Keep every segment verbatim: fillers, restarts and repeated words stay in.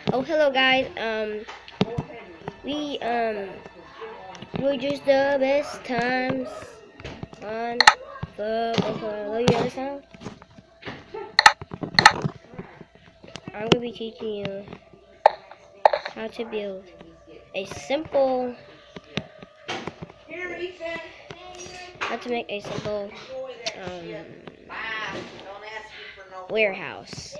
Oh, hello guys. Um, we um, we're just the best times on the. Hello, you understand? I'm gonna be teaching you how to build a simple. How to make a simple um warehouse.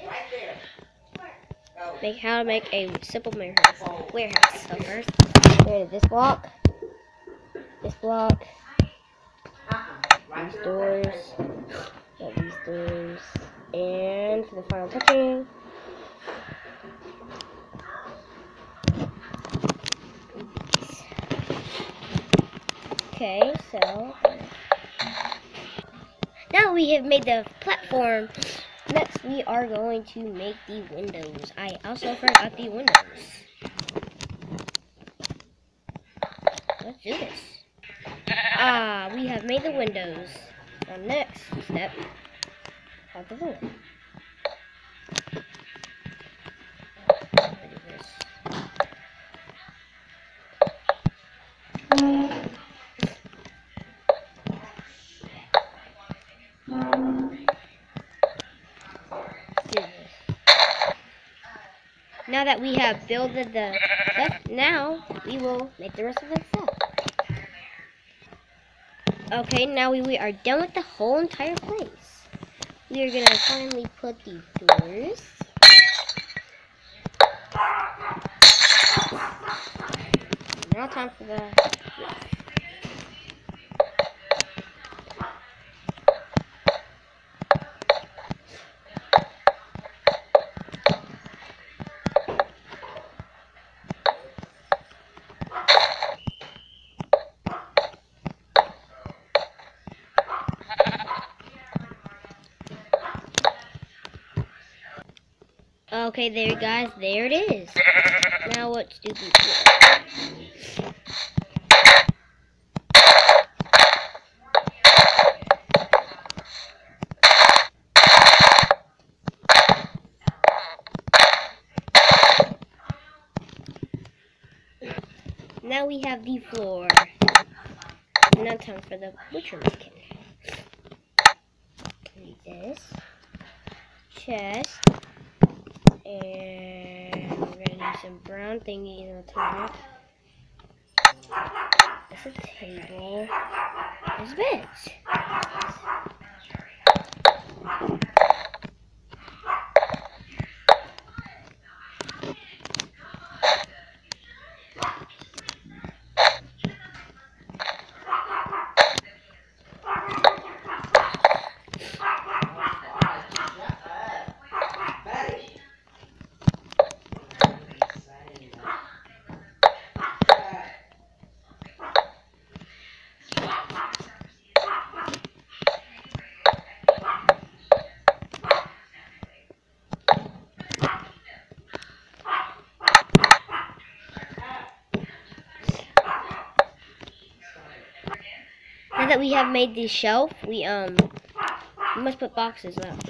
Make how to make a simple warehouse. Warehouse. So first, go to this block, this block, these doors, got these doors, and for the final touching, okay. So now we have made the platform. Next, we are going to make the windows. I also forgot the windows. Let's do this. Ah, we have made the windows. Now, next step, how to do it. Do this. Do this. Now that we have built the stuff, now we will make the rest of the stuff. Okay, now we, we are done with the whole entire place. We are gonna finally put the doors. Now time for the roof. Okay, there guys, there it is. Now let's do the floor. Now we have the floor. Now time for the butcher kit. This chest, and we're gonna need some brown thingies on the top. That's a table. There's beds. Now that we have made the shelf, we um we must put boxes up.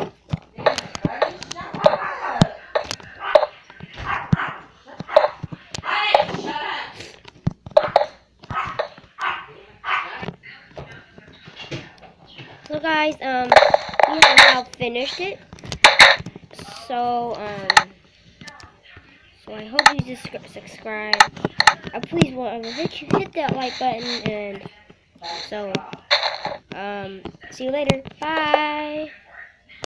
So guys, um we have now finished it. So um so I hope you just subscribe. Uh, please want hit hit that like button, and so um see you later. Bye.